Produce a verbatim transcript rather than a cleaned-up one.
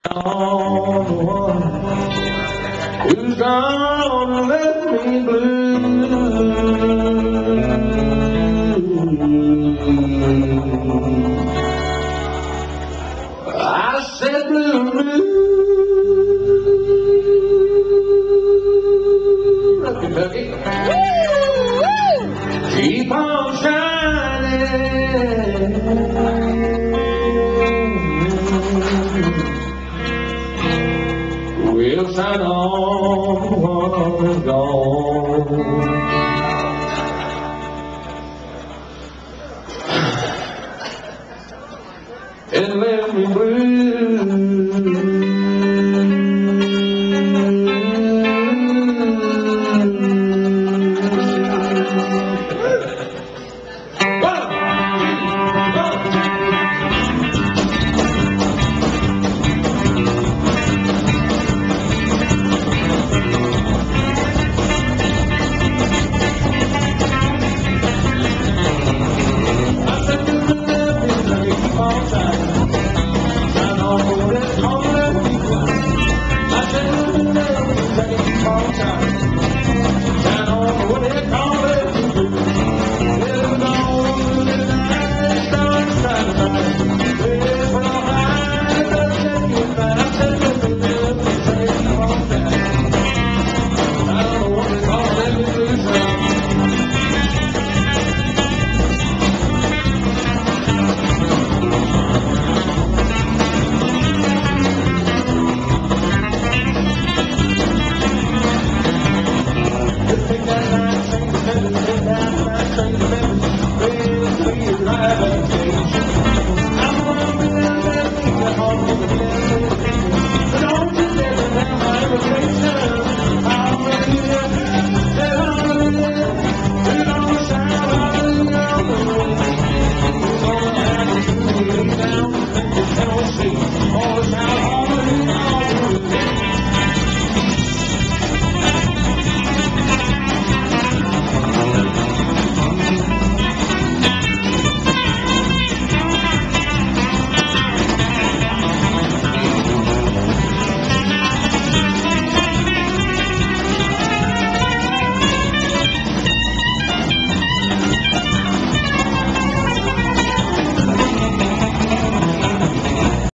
Someone who's gonna let me blue. I said blue, blue. Lucky, lucky. Keep on shining. We'll shine on one is gone. And let me breathe. Shine on, let me